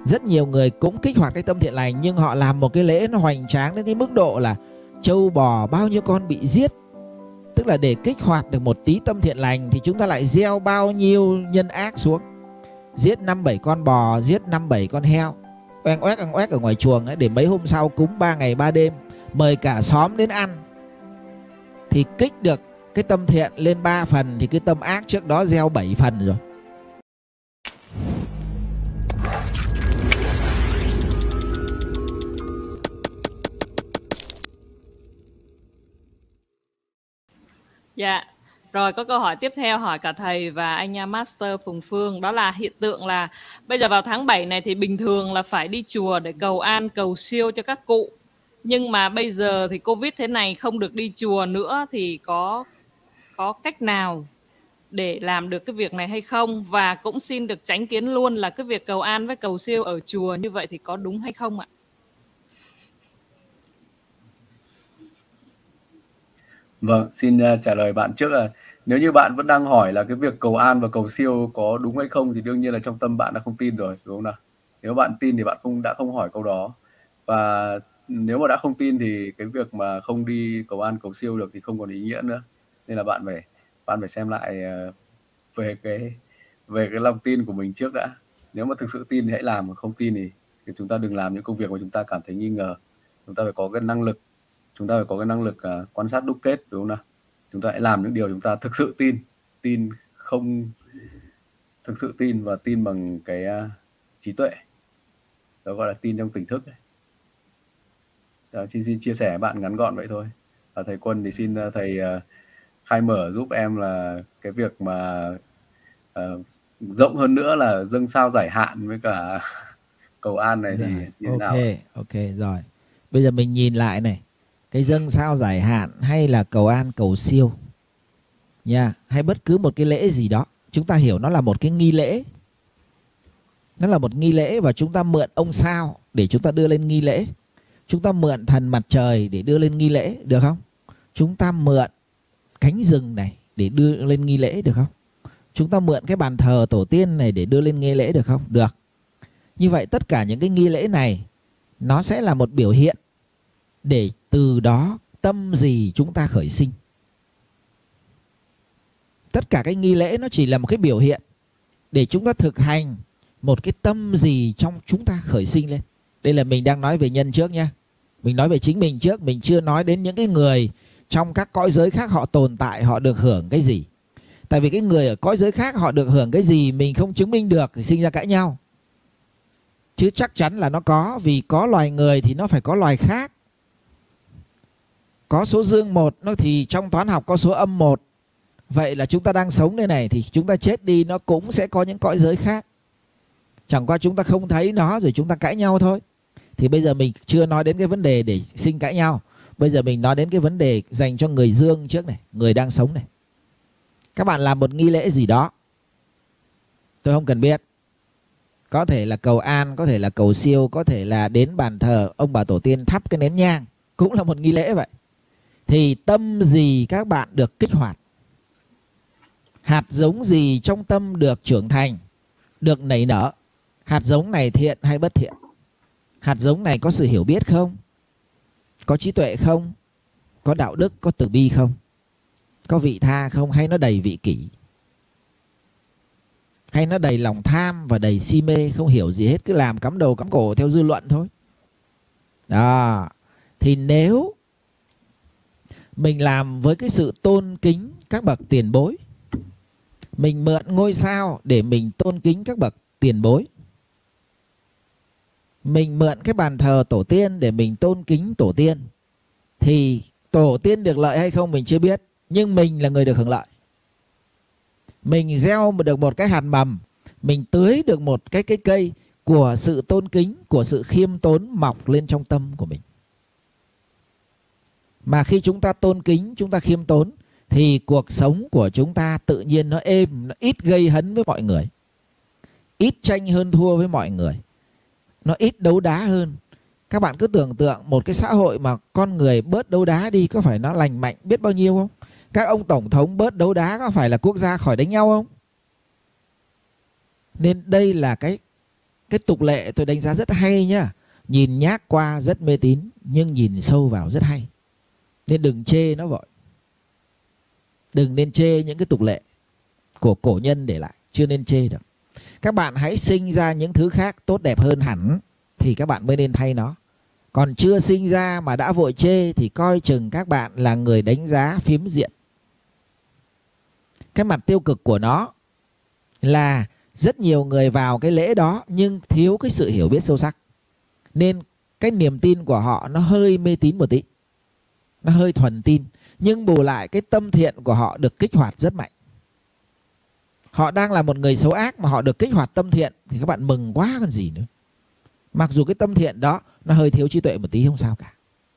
Rất nhiều người cũng kích hoạt cái tâm thiện lành, nhưng họ làm một cái lễ nó hoành tráng đến cái mức độ là trâu bò bao nhiêu con bị giết. Tức là để kích hoạt được một tí tâm thiện lành thì chúng ta lại gieo bao nhiêu nhân ác xuống. Giết 5-7 con bò, giết 5-7 con heo, oeng oét ở ngoài chuồng ấy, để mấy hôm sau cúng 3 ngày 3 đêm, mời cả xóm đến ăn. Thì kích được cái tâm thiện lên 3 phần thì cái tâm ác trước đó gieo 7 phần rồi. Dạ, rồi có câu hỏi tiếp theo hỏi cả thầy và anh Master Phùng Phương. Đó là hiện tượng là bây giờ vào tháng 7 này thì bình thường là phải đi chùa để cầu an, cầu siêu cho các cụ. Nhưng mà bây giờ thì Covid thế này không được đi chùa nữa, thì có cách nào để làm được cái việc này hay không? Và cũng xin được tránh kiến luôn là cái việc cầu an với cầu siêu ở chùa như vậy thì có đúng hay không ạ? Vâng, xin trả lời bạn trước là nếu như bạn vẫn đang hỏi là cái việc cầu an và cầu siêu có đúng hay không thì đương nhiên là trong tâm bạn đã không tin rồi, đúng không nào? Nếu bạn tin thì bạn đã không hỏi câu đó. Và nếu mà đã không tin thì cái việc mà không đi cầu an cầu siêu được thì không còn ý nghĩa nữa. Nên là bạn phải xem lại về cái lòng tin của mình trước đã. Nếu mà thực sự tin thì hãy làm, mà không tin thì chúng ta đừng làm những công việc mà chúng ta cảm thấy nghi ngờ. Chúng ta phải có cái năng lực, quan sát đúc kết, đúng không nào? Chúng ta hãy làm những điều chúng ta thực sự tin không thực sự tin, và tin bằng cái trí tuệ, đó gọi là tin trong tỉnh thức. Đó, xin chia sẻ với bạn ngắn gọn vậy thôi. Và thầy Quân thì xin thầy khai mở giúp em là cái việc mà rộng hơn nữa là dâng sao giải hạn với cả cầu an này thì như thế nào? Ok rồi. Bây giờ mình nhìn lại này, cái dâng sao giải hạn hay là cầu an cầu siêu nha, hay bất cứ một cái lễ gì đó, chúng ta hiểu nó là một cái nghi lễ. Nó là một nghi lễ, và chúng ta mượn ông sao để chúng ta đưa lên nghi lễ. Chúng ta mượn thần mặt trời để đưa lên nghi lễ, được không? Chúng ta mượn cánh rừng này để đưa lên nghi lễ, được không? Chúng ta mượn cái bàn thờ tổ tiên này để đưa lên nghi lễ, được không? Được. Như vậy tất cả những cái nghi lễ này nó sẽ là một biểu hiện để từ đó tâm gì chúng ta khởi sinh. Tất cả cái nghi lễ nó chỉ là một cái biểu hiện để chúng ta thực hành một cái tâm gì trong chúng ta khởi sinh lên. Đây là mình đang nói về nhân trước nha. Mình nói về chính mình trước, mình chưa nói đến những cái người trong các cõi giới khác họ tồn tại, họ được hưởng cái gì. Tại vì cái người ở cõi giới khác họ được hưởng cái gì mình không chứng minh được thì sinh ra cãi nhau. Chứ chắc chắn là nó có, vì có loài người thì nó phải có loài khác. Có số dương 1 nó thì trong toán học có số âm 1. Vậy là chúng ta đang sống đây này, thì chúng ta chết đi nó cũng sẽ có những cõi giới khác. Chẳng qua chúng ta không thấy nó rồi chúng ta cãi nhau thôi. Thì bây giờ mình chưa nói đến cái vấn đề để sinh cãi nhau. Bây giờ mình nói đến cái vấn đề dành cho người dương trước này, người đang sống này. Các bạn làm một nghi lễ gì đó, tôi không cần biết. Có thể là cầu an, có thể là cầu siêu, có thể là đến bàn thờ ông bà tổ tiên thắp cái nén nhang, cũng là một nghi lễ vậy. Thì tâm gì các bạn được kích hoạt, hạt giống gì trong tâm được trưởng thành, được nảy nở. Hạt giống này thiện hay bất thiện? Hạt giống này có sự hiểu biết không? Có trí tuệ không? Có đạo đức, có từ bi không? Có vị tha không? Hay nó đầy vị kỷ? Hay nó đầy lòng tham và đầy si mê, không hiểu gì hết, cứ làm cắm đầu cắm cổ theo dư luận thôi. Đó. Thì nếu mình làm với cái sự tôn kính các bậc tiền bối, mình mượn ngôi sao để mình tôn kính các bậc tiền bối, mình mượn cái bàn thờ tổ tiên để mình tôn kính tổ tiên, thì tổ tiên được lợi hay không mình chưa biết, nhưng mình là người được hưởng lợi. Mình gieo được một cái hạt mầm, mình tưới được một cái cây của sự tôn kính, của sự khiêm tốn mọc lên trong tâm của mình. Mà khi chúng ta tôn kính, chúng ta khiêm tốn, thì cuộc sống của chúng ta tự nhiên nó êm, nó ít gây hấn với mọi người, ít tranh hơn thua với mọi người, nó ít đấu đá hơn. Các bạn cứ tưởng tượng một cái xã hội mà con người bớt đấu đá đi, có phải nó lành mạnh biết bao nhiêu không? Các ông tổng thống bớt đấu đá, có phải là quốc gia khỏi đánh nhau không? Nên đây là cái cái tục lệ tôi đánh giá rất hay nhá. Nhìn nhác qua rất mê tín, nhưng nhìn sâu vào rất hay. Nên đừng chê nó vội. Đừng nên chê những cái tục lệ của cổ nhân để lại, chưa nên chê được. Các bạn hãy sinh ra những thứ khác tốt đẹp hơn hẳn thì các bạn mới nên thay nó. Còn chưa sinh ra mà đã vội chê thì coi chừng các bạn là người đánh giá phiếm diện. Cái mặt tiêu cực của nó là rất nhiều người vào cái lễ đó nhưng thiếu cái sự hiểu biết sâu sắc. Nên cái niềm tin của họ nó hơi mê tín một tí, nó hơi thuần tin. Nhưng bù lại cái tâm thiện của họ được kích hoạt rất mạnh. Họ đang là một người xấu ác mà họ được kích hoạt tâm thiện thì các bạn mừng quá còn gì nữa. Mặc dù cái tâm thiện đó nó hơi thiếu trí tuệ một tí không sao cả.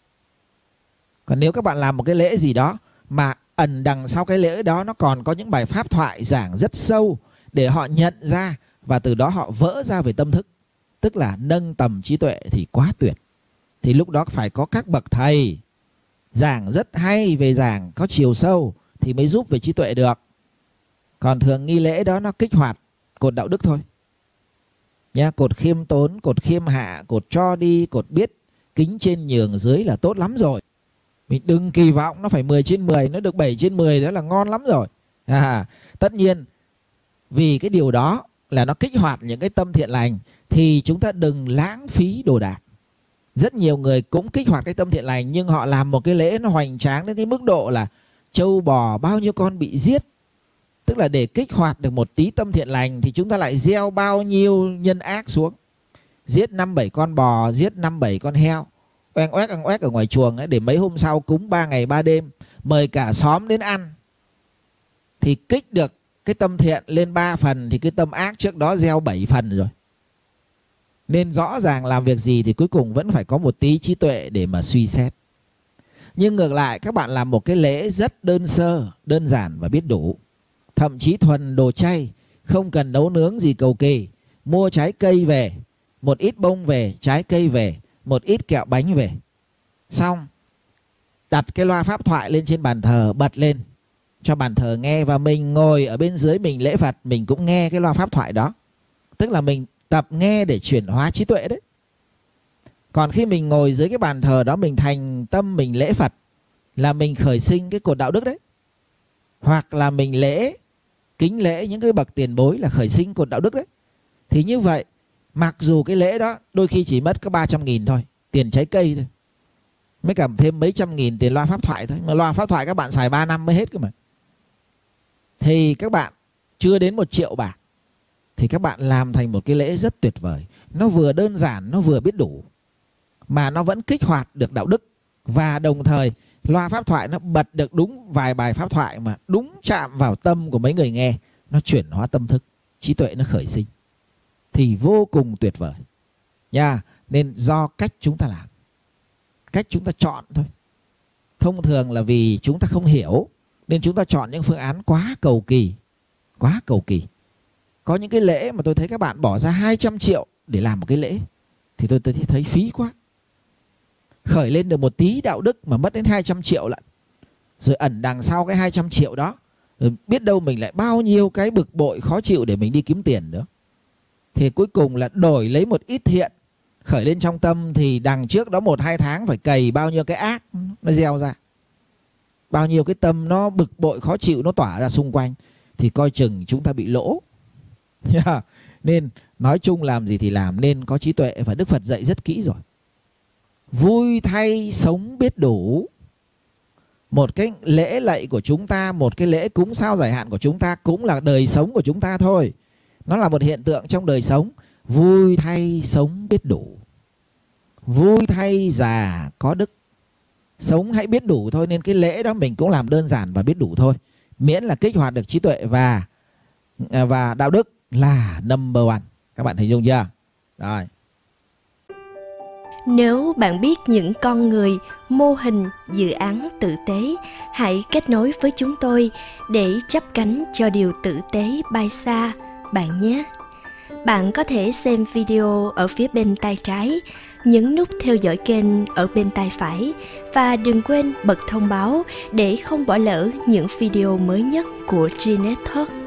Còn nếu các bạn làm một cái lễ gì đó mà ẩn đằng sau cái lễ đó nó còn có những bài pháp thoại giảng rất sâu để họ nhận ra và từ đó họ vỡ ra về tâm thức, tức là nâng tầm trí tuệ thì quá tuyệt. Thì lúc đó phải có các bậc thầy giảng rất hay về giảng có chiều sâu thì mới giúp về trí tuệ được. Còn thường nghi lễ đó nó kích hoạt cột đạo đức thôi nha. Cột khiêm tốn, cột khiêm hạ, cột cho đi, cột biết kính trên nhường dưới là tốt lắm rồi. Mình đừng kỳ vọng nó phải 10/10, nó được 7/10 đó là ngon lắm rồi. Tất nhiên vì cái điều đó là nó kích hoạt những cái tâm thiện lành thì chúng ta đừng lãng phí đồ đạc. Rất nhiều người cũng kích hoạt cái tâm thiện lành nhưng họ làm một cái lễ nó hoành tráng đến cái mức độ là trâu bò bao nhiêu con bị giết. Tức là để kích hoạt được một tí tâm thiện lành thì chúng ta lại gieo bao nhiêu nhân ác xuống. Giết 5-7 con bò, giết 5-7 con heo, oeng oét ở ngoài chuồng ấy, để mấy hôm sau cúng 3 ngày 3 đêm, mời cả xóm đến ăn. Thì kích được cái tâm thiện lên 3 phần thì cái tâm ác trước đó gieo 7 phần rồi. Nên rõ ràng làm việc gì thì cuối cùng vẫn phải có một tí trí tuệ để mà suy xét. Nhưng ngược lại các bạn làm một cái lễ rất đơn sơ, đơn giản và biết đủ. Thậm chí thuần đồ chay, không cần nấu nướng gì cầu kỳ. Mua trái cây về, một ít bông về, trái cây về, một ít kẹo bánh về. Xong, đặt cái loa pháp thoại lên trên bàn thờ, bật lên cho bàn thờ nghe. Và mình ngồi ở bên dưới mình lễ Phật, mình cũng nghe cái loa pháp thoại đó. Tức là mình tập nghe để chuyển hóa trí tuệ đấy. Còn khi mình ngồi dưới cái bàn thờ đó, mình thành tâm mình lễ Phật là mình khởi sinh cái cột đạo đức đấy. Hoặc là mình lễ, kính lễ những cái bậc tiền bối là khởi sinh cột đạo đức đấy. Thì như vậy, mặc dù cái lễ đó đôi khi chỉ mất có 300.000 thôi, tiền trái cây thôi, mới cầm thêm mấy trăm nghìn tiền loa pháp thoại thôi. Mà loa pháp thoại các bạn xài 3 năm mới hết cơ mà. Thì các bạn chưa đến 1 triệu bạc thì các bạn làm thành một cái lễ rất tuyệt vời. Nó vừa đơn giản, nó vừa biết đủ, mà nó vẫn kích hoạt được đạo đức. Và đồng thời loa pháp thoại nó bật được đúng vài bài pháp thoại mà đúng chạm vào tâm của mấy người nghe. Nó chuyển hóa tâm thức, trí tuệ nó khởi sinh. Thì vô cùng tuyệt vời nha. Nên do cách chúng ta làm, cách chúng ta chọn thôi. Thông thường là vì chúng ta không hiểu nên chúng ta chọn những phương án quá cầu kỳ. Quá cầu kỳ. Có những cái lễ mà tôi thấy các bạn bỏ ra 200 triệu để làm một cái lễ thì tôi thấy phí quá. Khởi lên được một tí đạo đức mà mất đến 200 triệu lận. Rồi ẩn đằng sau cái 200 triệu đó, rồi biết đâu mình lại bao nhiêu cái bực bội khó chịu để mình đi kiếm tiền nữa. Thì cuối cùng là đổi lấy một ít thiện khởi lên trong tâm, thì đằng trước đó 1-2 tháng phải cày bao nhiêu cái ác nó gieo ra. Bao nhiêu cái tâm nó bực bội khó chịu nó tỏa ra xung quanh. Thì coi chừng chúng ta bị lỗ. Nên nói chung làm gì thì làm, nên có trí tuệ. Và Đức Phật dạy rất kỹ rồi. Vui thay sống biết đủ. Một cái lễ lạy của chúng ta, một cái lễ cúng sao giải hạn của chúng ta cũng là đời sống của chúng ta thôi. Nó là một hiện tượng trong đời sống. Vui thay sống biết đủ. Vui thay già có đức. Sống hãy biết đủ thôi. Nên cái lễ đó mình cũng làm đơn giản và biết đủ thôi. Miễn là kích hoạt được trí tuệ và đạo đức là number one. Các bạn hình dung chưa? Rồi. Nếu bạn biết những con người, mô hình, dự án tử tế, hãy kết nối với chúng tôi để chắp cánh cho điều tử tế bay xa, bạn nhé. Bạn có thể xem video ở phía bên tay trái, nhấn nút theo dõi kênh ở bên tay phải và đừng quên bật thông báo để không bỏ lỡ những video mới nhất của G-Net Talk.